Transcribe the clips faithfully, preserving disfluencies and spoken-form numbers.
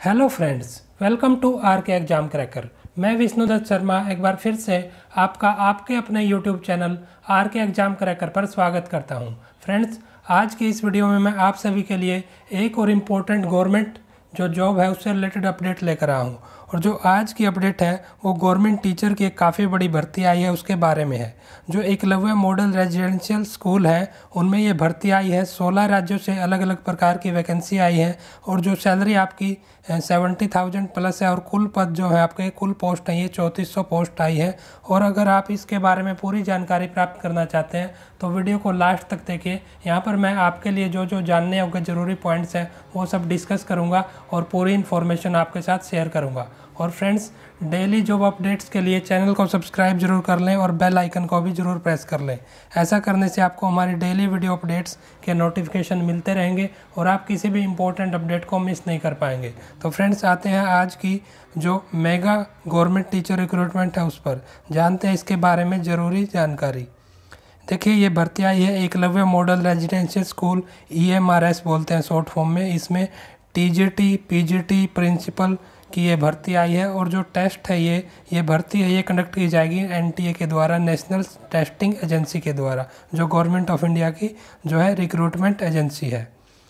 Hello friends, welcome to R K exam cracker. मैं विष्णुदत्त शर्मा एक बार फिर से आपका आपके अपने YouTube channel R K exam cracker पर स्वागत करता हूं। फ्रेंड्स, आज की इस वीडियो में मैं आप सभी के लिए एक और इम्पोर्टेंट गवर्नमेंट जो जॉब है उससे रिलेटेड अपडेट लेकर आया हूँ। और जो आज की अपडेट है वो गवर्नमेंट टीचर की एक काफ़ी बड़ी भर्ती आई है उसके बारे में है। जो एकलव्य मॉडल रेजिडेंशियल स्कूल है उनमें ये भर्ती आई है। सोलह राज्यों से अलग अलग प्रकार की वैकेंसी आई है और जो सैलरी आपकी सेवेंटी थाउजेंड प्लस है और कुल पद जो है आपके कुल पोस्ट है ये चौंतीस सौ पोस्ट आई है। और अगर आप इसके बारे में पूरी जानकारी प्राप्त करना चाहते हैं तो वीडियो को लास्ट तक देखिए। यहाँ पर मैं आपके लिए जो जो जानने होंगे ज़रूरी पॉइंट्स हैं वो सब डिस्कस करूँगा और पूरी इन्फॉर्मेशन आपके साथ शेयर करूँगा। और फ्रेंड्स, डेली जॉब अपडेट्स के लिए चैनल को सब्सक्राइब जरूर कर लें और बेल आइकन को भी जरूर प्रेस कर लें। ऐसा करने से आपको हमारी डेली वीडियो अपडेट्स के नोटिफिकेशन मिलते रहेंगे और आप किसी भी इम्पोर्टेंट अपडेट को मिस नहीं कर पाएंगे। तो फ्रेंड्स, आते हैं आज की जो मेगा गवर्नमेंट टीचर रिक्रूटमेंट है उस पर जानते हैं इसके बारे में ज़रूरी जानकारी। देखिए, ये भर्ती आई है Eklavya model residential school, E M R S बोलते हैं शॉर्ट फॉर्म में। इसमें T G T, P G T, principal की ये भर्ती आई है। और जो टेस्ट है ये ये भर्ती है ये कंडक्ट की जाएगी एन टी ए के द्वारा, नेशनल टेस्टिंग एजेंसी के द्वारा, जो गवर्नमेंट ऑफ इंडिया की जो है रिक्रूटमेंट एजेंसी है।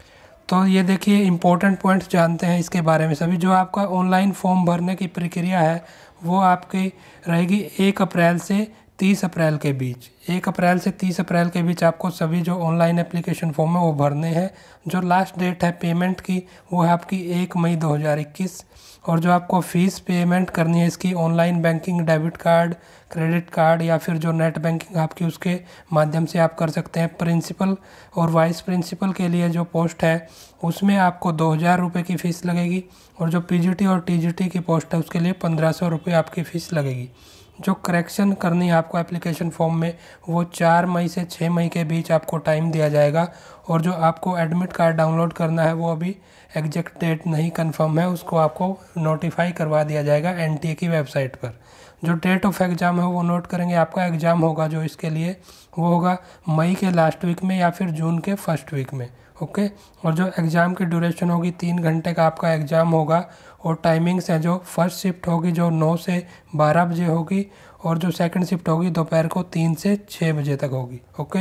तो ये देखिए इंपॉर्टेंट पॉइंट्स जानते हैं इसके बारे में सभी। जो आपका ऑनलाइन फॉर्म भरने की प्रक्रिया है वो आपकी रहेगी एक अप्रैल से तीस अप्रैल के बीच। एक अप्रैल से तीस अप्रैल के बीच आपको सभी जो ऑनलाइन एप्लीकेशन फॉर्म है वो भरने हैं। जो लास्ट डेट है पेमेंट की वो है आपकी एक मई दो हज़ार इक्कीस। और जो आपको फ़ीस पेमेंट करनी है इसकी online banking, debit card, credit card या फिर जो नेट बैंकिंग आपकी उसके माध्यम से आप कर सकते हैं। प्रिंसिपल और वाइस प्रिंसिपल के लिए जो पोस्ट है उसमें आपको दो हज़ार रुपये की फ़ीस लगेगी। और जो पी जी टी और टी जी टी की पोस्ट है उसके लिए पंद्रह सौ रुपये आपकी फ़ीस लगेगी। जो करेक्शन करनी है आपको एप्लीकेशन फॉर्म में वो चार मई से छः मई के बीच आपको टाइम दिया जाएगा। और जो आपको एडमिट कार्ड डाउनलोड करना है वो अभी एग्जैक्ट डेट नहीं कंफर्म है, उसको आपको नोटिफाई करवा दिया जाएगा एन टी ए की वेबसाइट पर। जो डेट ऑफ एग्ज़ाम है वो नोट करेंगे। आपका एग्ज़ाम होगा जो इसके लिए वो होगा मई के लास्ट वीक में या फिर जून के फर्स्ट वीक में। ओके। और जो एग्ज़ाम की ड्यूरेशन होगी तीन घंटे का आपका एग्ज़ाम होगा। और टाइमिंग्स है जो फर्स्ट शिफ्ट होगी जो नौ से बारह बजे होगी और जो सेकंड शिफ्ट होगी दोपहर को तीन से छः बजे तक होगी। ओके।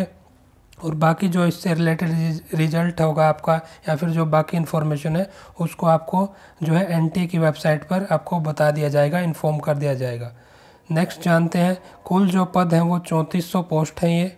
और बाकी जो इससे रिलेटेड रिजल्ट होगा आपका या फिर जो बाकी इन्फॉर्मेशन है उसको आपको जो है एन टी ए की वेबसाइट पर आपको बता दिया जाएगा, इन्फॉर्म कर दिया जाएगा। नेक्स्ट जानते हैं, कुल जो पद हैं वो चौंतीस सौ पोस्ट हैं ये।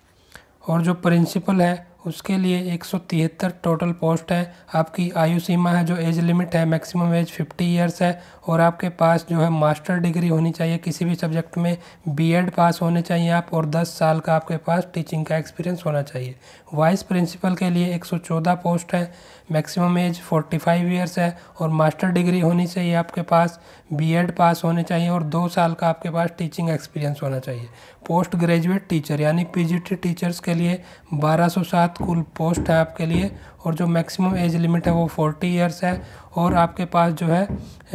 और जो प्रिंसिपल है उसके लिए एक सौ तिहत्तर टोटल पोस्ट है। आपकी आयु सीमा है जो एज लिमिट है मैक्सिमम एज फिफ्टी इयर्स है। और आपके पास जो है मास्टर डिग्री होनी चाहिए किसी भी सब्जेक्ट में, बी एड पास होने चाहिए आप, और दस साल का आपके पास टीचिंग का एक्सपीरियंस होना चाहिए। वाइस प्रिंसिपल के लिए एक सौ चौदह पोस्ट है, मैक्सिमम एज पैंतालीस इयर्स है और मास्टर डिग्री होनी चाहिए आपके पास, बी एड पास होने चाहिए और दो साल का आपके पास टीचिंग एक्सपीरियंस होना चाहिए। पोस्ट ग्रेजुएट टीचर यानी पी जी टी टीचर्स के लिए बारह सौ सात कुल पोस्ट है आपके लिए। और जो मैक्सिमम एज लिमिट है वो चालीस इयर्स है। और आपके पास जो है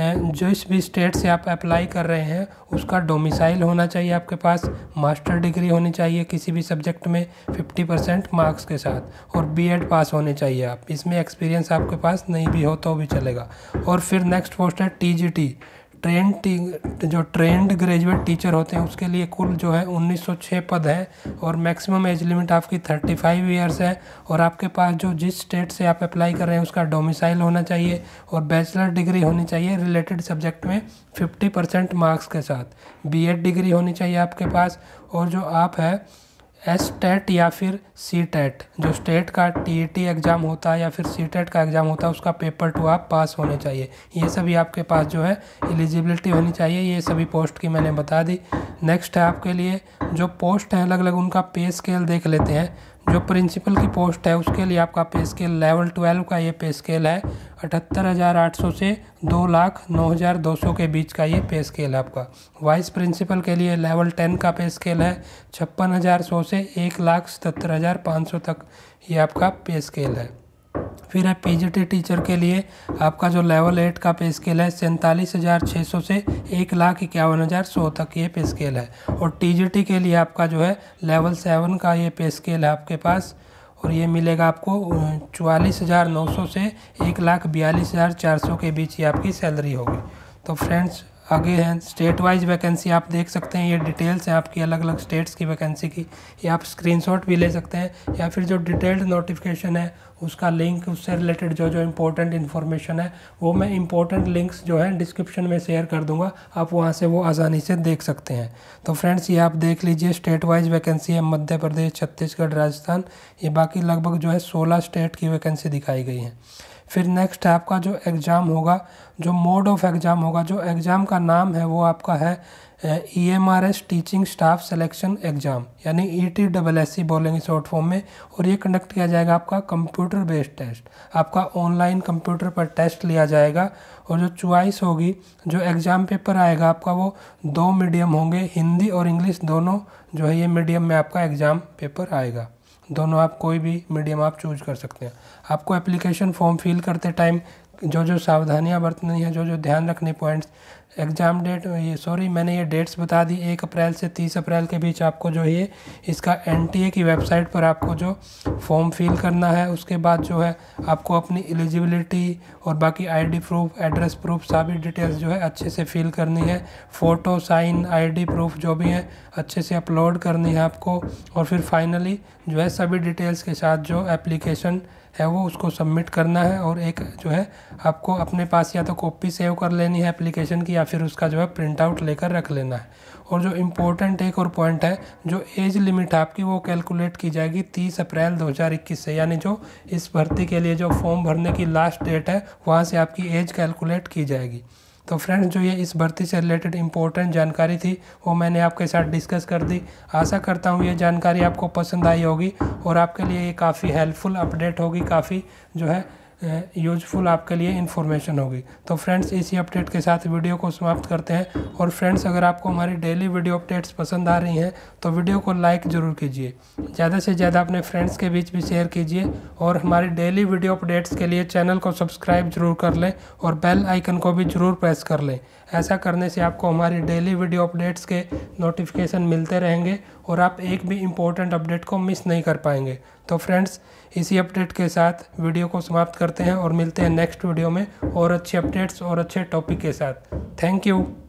जिस भी स्टेट से आप अप्लाई कर रहे हैं उसका डोमिसाइल होना चाहिए आपके पास, मास्टर डिग्री होनी चाहिए किसी भी सब्जेक्ट में पचास परसेंट मार्क्स के साथ, और बी एड पास होने चाहिए आप। इसमें एक्सपीरियंस आपके पास नहीं भी हो तो भी चलेगा। और फिर नेक्स्ट पोस्ट है T G T, trained T जो ट्रेंड ग्रेजुएट टीचर होते हैं उसके लिए कुल जो है उन्नीस सौ छः पद है और मैक्सिमम एज लिमिट आपकी पैंतीस इयर्स है। और आपके पास जो जिस स्टेट से आप अप्लाई कर रहे हैं उसका डोमिसाइल होना चाहिए और बैचलर डिग्री होनी चाहिए रिलेटेड सब्जेक्ट में पचास परसेंट मार्क्स के साथ, बी एड डिग्री होनी चाहिए आपके पास। और जो आप है एस टेट या फिर सी टेट, जो स्टेट का टी ई टी एग्ज़ाम होता है या फिर सी टेट का एग्ज़ाम होता है उसका पेपर टू आप पास होने चाहिए। ये सभी आपके पास जो है एलिजिबिलिटी होनी चाहिए। ये सभी पोस्ट की मैंने बता दी। नेक्स्ट है आपके लिए जो पोस्ट है अलग अलग उनका पे स्केल देख लेते हैं। जो प्रिंसिपल की पोस्ट है उसके लिए आपका पे स्केल लेवल ट्वेल्व का ये पे स्केल है, अठहत्तर हज़ार आठ सौ से दो लाख नौ हज़ार दो सौ के बीच का ये पे स्केल है आपका। वाइस प्रिंसिपल के लिए लेवल टेन का पे स्केल है, छप्पन हज़ार सौ से एक लाख सतहत्तर हज़ार पाँच सौ तक ये आपका पे स्केल है। फिर है पी जी टी टीचर के लिए आपका जो लेवल एट का पे स्केल है सैंतालीस हज़ार छः सौ से एक लाख इक्यावन हज़ार सौ तक ये पे स्केल है। और टी जी टी के लिए आपका जो है लेवल सेवन का ये पे स्केल है आपके पास और ये मिलेगा आपको चवालीस हज़ार नौ सौ से एक लाख बयालीस हज़ार चार सौ के बीच ये आपकी सैलरी होगी। तो फ्रेंड्स आगे हैं स्टेट वाइज वैकेंसी, आप देख सकते हैं ये डिटेल्स हैं आपकी अलग अलग स्टेट्स की वैकेंसी की। ये आप स्क्रीनशॉट भी ले सकते हैं या फिर जो डिटेल्ड नोटिफिकेशन है उसका लिंक, उससे रिलेटेड जो जो इम्पोर्टेंट इन्फॉर्मेशन है वो मैं इम्पोर्टेंट लिंक्स जो है डिस्क्रिप्शन में शेयर कर दूंगा, आप वहां से वो आसानी से देख सकते हैं। तो फ्रेंड्स ये आप देख लीजिए स्टेट वाइज वैकेंसी है मध्य प्रदेश, छत्तीसगढ़, राजस्थान, ये बाकी लगभग जो है सोलह स्टेट की वैकेंसी दिखाई गई है। फिर नेक्स्ट है आपका जो एग्ज़ाम होगा, जो मोड ऑफ एग्ज़ाम होगा, जो एग्ज़ाम का नाम है वो आपका है E M R S teaching staff selection exam, यानी E T double S C बोलेंगे शॉर्ट फॉर्म में। और ये कंडक्ट किया जाएगा आपका कंप्यूटर बेस्ड टेस्ट, आपका ऑनलाइन कंप्यूटर पर टेस्ट लिया जाएगा। और जो चॉइस होगी, जो एग्ज़ाम पेपर आएगा आपका वो दो मीडियम होंगे, हिंदी और इंग्लिश दोनों जो है ये मीडियम में आपका एग्ज़ाम पेपर आएगा। दोनों आप कोई भी मीडियम आप चूज कर सकते हैं। आपको एप्लीकेशन फॉर्म फिल करते टाइम जो जो सावधानियां बरतनी है, जो जो ध्यान रखने पॉइंट्स, एग्ज़ाम डेट ये सॉरी मैंने ये डेट्स बता दी, एक अप्रैल से तीस अप्रैल के बीच आपको जो ये इसका एन टी ए की वेबसाइट पर आपको जो फॉर्म फिल करना है। उसके बाद जो है आपको अपनी एलिजिबिलिटी और बाकी आईडी प्रूफ, एड्रेस प्रूफ, सभी डिटेल्स जो है अच्छे से फिल करनी है। फ़ोटो, साइन, आईडी प्रूफ जो भी है अच्छे से अपलोड करनी है आपको। और फिर फाइनली जो है सभी डिटेल्स के साथ जो एप्लीकेशन है वो उसको सबमिट करना है। और एक जो है आपको अपने पास या तो कॉपी सेव कर लेनी है एप्लीकेशन की, या फिर उसका जो है प्रिंट आउट लेकर रख लेना है। और जो इम्पोर्टेंट एक और पॉइंट है, जो एज लिमिट आपकी वो कैलकुलेट की जाएगी तीस अप्रैल दो हज़ार इक्कीस से, यानी जो इस भर्ती के लिए जो फॉर्म भरने की लास्ट डेट है वहाँ से आपकी एज कैलकुलेट की जाएगी। तो फ्रेंड्स जो ये इस भर्ती से रिलेटेड इंपॉर्टेंट जानकारी थी वो मैंने आपके साथ डिस्कस कर दी। आशा करता हूँ ये जानकारी आपको पसंद आई होगी और आपके लिए ये काफ़ी हेल्पफुल अपडेट होगी, काफ़ी जो है यूजफुल आपके लिए इन्फॉर्मेशन होगी। तो फ्रेंड्स इसी अपडेट के साथ वीडियो को समाप्त करते हैं। और फ्रेंड्स अगर आपको हमारी डेली वीडियो अपडेट्स पसंद आ रही हैं तो वीडियो को लाइक ज़रूर कीजिए, ज़्यादा से ज़्यादा अपने फ्रेंड्स के बीच भी शेयर कीजिए। और हमारी डेली वीडियो अपडेट्स के लिए चैनल को सब्सक्राइब जरूर कर लें और बेल आइकन को भी ज़रूर प्रेस कर लें। ऐसा करने से आपको हमारी डेली वीडियो अपडेट्स के नोटिफिकेशन मिलते रहेंगे और आप एक भी इम्पोर्टेंट अपडेट को मिस नहीं कर पाएंगे। तो फ्रेंड्स इसी अपडेट के साथ वीडियो को समाप्त करते हैं और मिलते हैं नेक्स्ट वीडियो में और अच्छे अपडेट्स और अच्छे टॉपिक के साथ। Thank you.